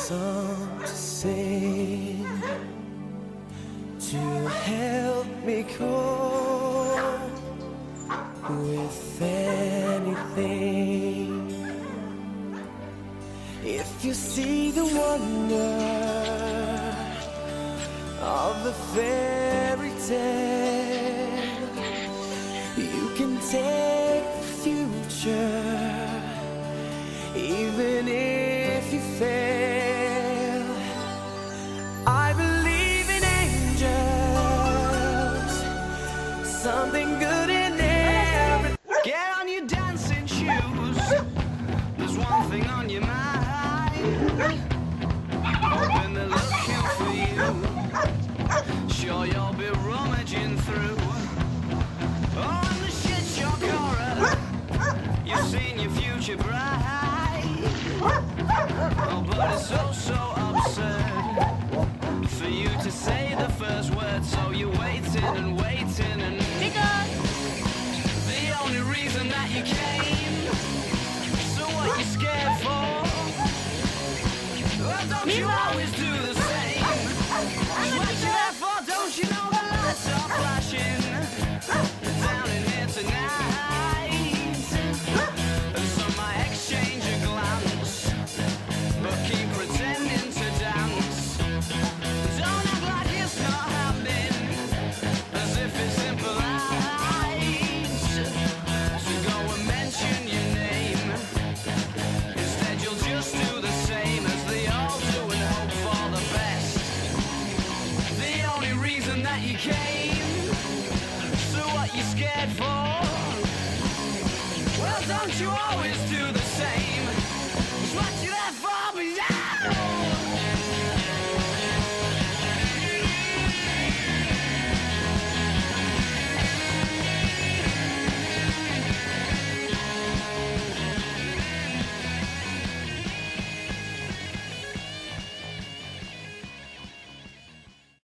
song to sing to help me cope with anything. If you see the wonder of the fairy tale, you can take the future even if you fail. I believe in angels, something good in everything. Get on your dancing shoes, there's one thing on your mind. When they're looking for you, sure you'll be rummaging through. Oh, and the shit shock horror, you've seen your future bright. Oh, but it's so absurd for you to say the first word. So you're waiting and waiting and the only reason that you came. So what you scared for? Well, don't you always do the same? What you there for? Don't you know the lights are flashing down in here tonight? So my exchange a glance, but keep pretending to dance. Don't act like it's not happening, as if it's impolite to go and mention your name. Instead you'll just do the same as they all do and hope for the best. The only reason that you came, so what you scared for? Well, don't you always do the same? It's what you there for, but yeah.